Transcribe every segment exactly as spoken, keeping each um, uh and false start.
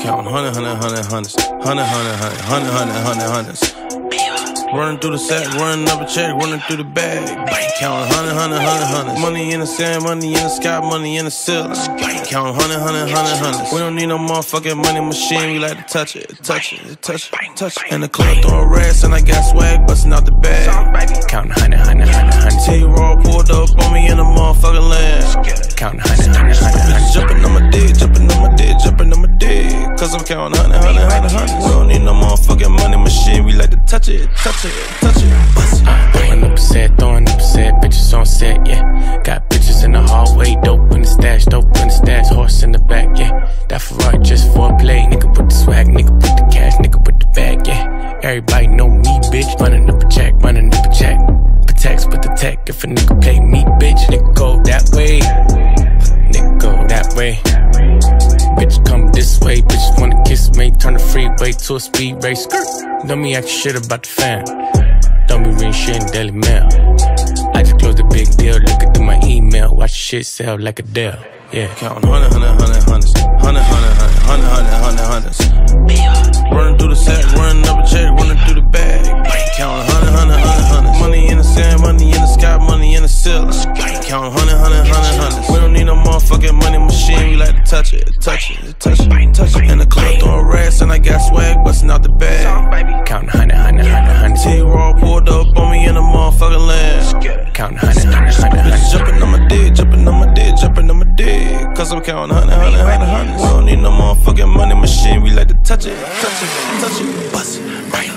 Counting hundred, hundred, hundred, hundreds, hundred, hundred, hundred, hundred, hundred, hundred, hundreds. Running through the sack, running up a check, running through the bag. Counting hundred, hundred, hundred, hundreds. Money in the sand, money in the sky, money in the ceiling. Counting hundred, hundred, hundred, hundreds. We don't need no motherfucking money machine. We like to touch it, touch it, touch it, touch it. In the club throwing rats, and I got swag busting out the bag. Counting hundred, hundred, hundred, hundred. T-Raw pulled up on me in the motherfucking land. Counting hundred, hundred, hundred, hundred. Jumping on my dick, jumping on my dick, jumping on my dick. Cause I'm counting hundred, hundred, hundred, hundred. We don't need no motherfucking money machine. We like to touch it, touch it, touch it, bust it. Throwing up a set, throwing up a set, bitches on set, yeah. Got bitches in the hallway, dope in the stash, dope in the stash, horse in the back, yeah. That Ferrari just for a play, nigga put the swag, nigga put the cash, nigga put the bag, yeah. Everybody know me, bitch, running up a check, running up a check. Protects with the tech, if a nigga play me, bitch, nigga go that way, nigga go that way. Bitch come this way, bitches wanna kiss me, turn the freeway to a speed race, skirt. Don't me act shit about the fam. Don't be reading shit in Daily Mail. I just closed a big deal, looking through my email. Watch shit sell like a deal, yeah. Counting hundred, hundred, hundred, hundreds. Hundred, hundred, hundred, hundred, hundred, hundred, hundreds. Running through the sack, running up a check, running through the bag. Counting hundred, hundred, hundred, hundreds. Money in the sand, money in the sky, money in the ceiling. Counting hundred, hundred, hundred, hundreds. We don't need no motherfucking money machine. We like to touch it, touch it, touch it, touch it. In the club throwing rats, and I got swag busting out the bag. Counting hundred, hundred, hundred, hundred. T-Raw pulled up on me in the motherfucking land. Counting hundred, hundred, hundred, hundred. Jumping on my dick, jumping on my dick, jumping on my dick. Cause I'm counting hundred, hundred, hundred, hundreds. We don't need no motherfucking money machine. We like to touch it, touch it, touch it, bust it, bang.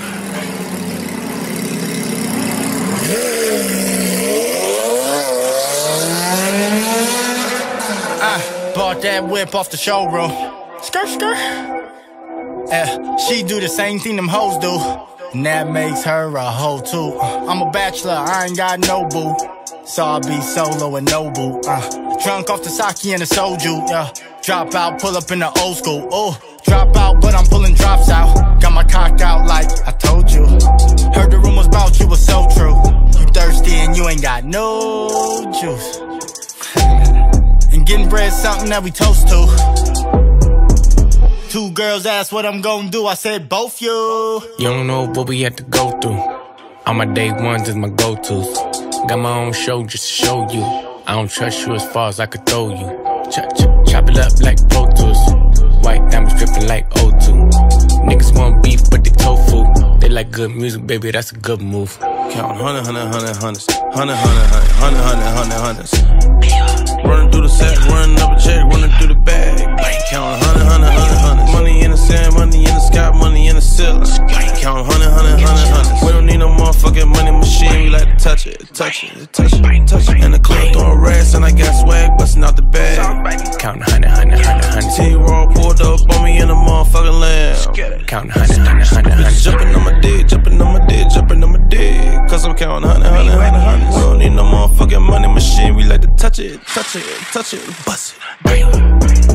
I bought that whip off the showroom. Skirt, skirt. Yeah, she do the same thing them hoes do, and that makes her a hoe too. I'm a bachelor, I ain't got no boo, so I'll be solo and no boo. Uh, drunk off the sake and the soju, yeah. Drop out, pull up in the old school. Ooh, drop out, but I'm pulling drops out. Got my cock out like I told you. Heard the rumors about you was so true. You thirsty and you ain't got no juice. And getting bread something that we toast to. Two girls asked what I'm gon' do, I said both you. You don't know what we had to go through. All my day ones is my go-tos. Got my own show just to show you. I don't trust you as far as I could throw you. Chop, chop, chop it up like Pro Tools. White diamonds dripping like O two. Niggas want beef but they tofu. They like good music, baby, that's a good move. Counting hundred, hundred, hundred, hundreds. Hundred, hundred, hundred, hundred, hundred, hundred, hundreds. Running through the sack, running up a check, running through the bag. Counting hundred, hundred, hundred, hundreds. Money in the sand, money in the sky, money in the ceiling. Counting hundred, hundred, hundred, hundreds. We don't need no motherfucking money machine. We like to touch it, touch it, touch it, touch it. In the club throwing rats, and I got swag busting out the bag. Counting hundred, hundred, hundred, hundred. T-Raw pulled up on me in the motherfucking land. Counting hundred, hundred, hundred, hundred. Jumping on my dick, jumping on my dick, jumping on my dick. Cause I'm counting hundred, hundred, hundred, hundreds. We don't need no motherfucking money machine. We like to touch it, touch it, touch it, bust it, bang.